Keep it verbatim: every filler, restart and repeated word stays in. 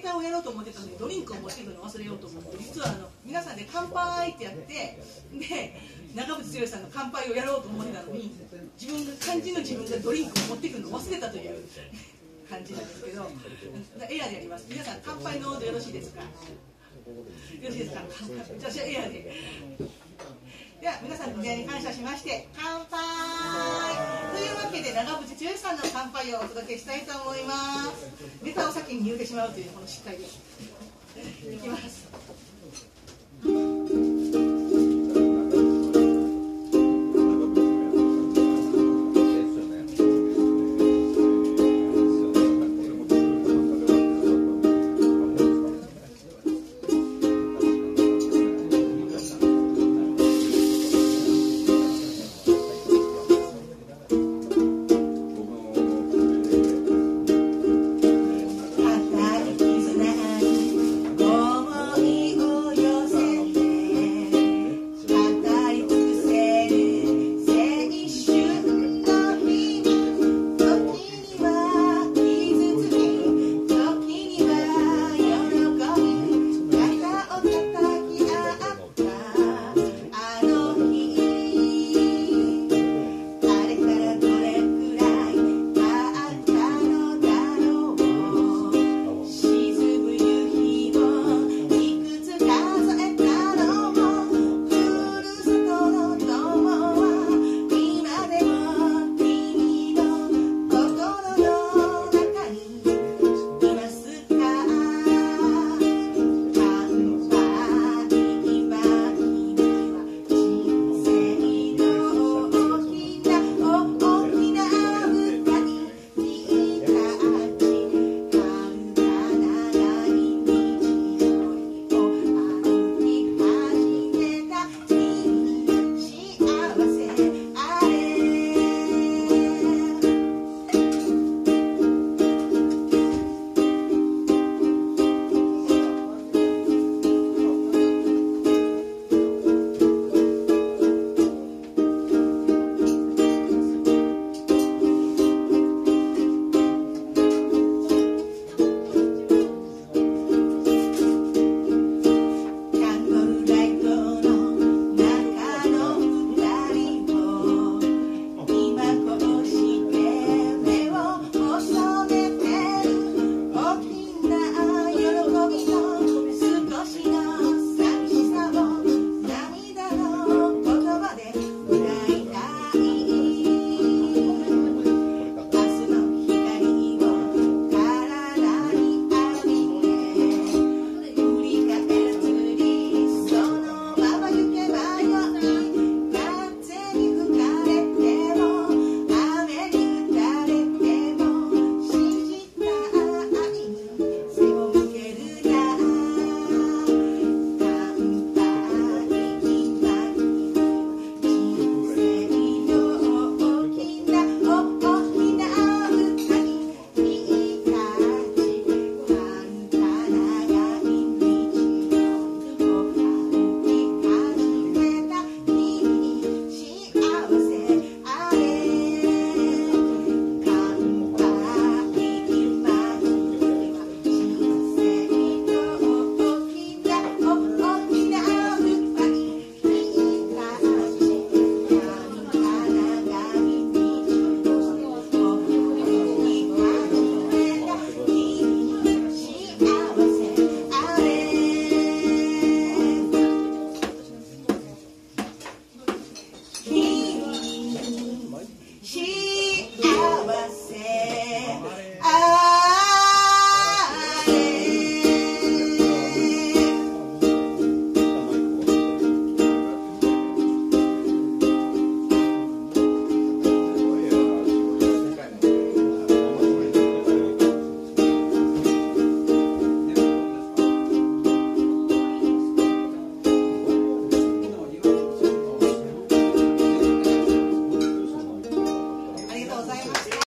ネタをやろうと思ってたのにドリンクを持ってくるの忘れようと思って、実はあの皆さんで乾杯ってやって、で長渕剛さんの乾杯をやろうと思ってたのに、自分が肝心の自分がドリンクを持ってくるのを忘れたという感じなんですけど、エアでやります。皆さん乾杯のでよろしいですか？よろしいですか？じゃあエアで。では皆さんのご出会いに感謝しまして乾杯というわけで、長渕剛さんの乾杯をお届けしたいと思います。ネタを先に言うてしまうというこの失態です。いきます。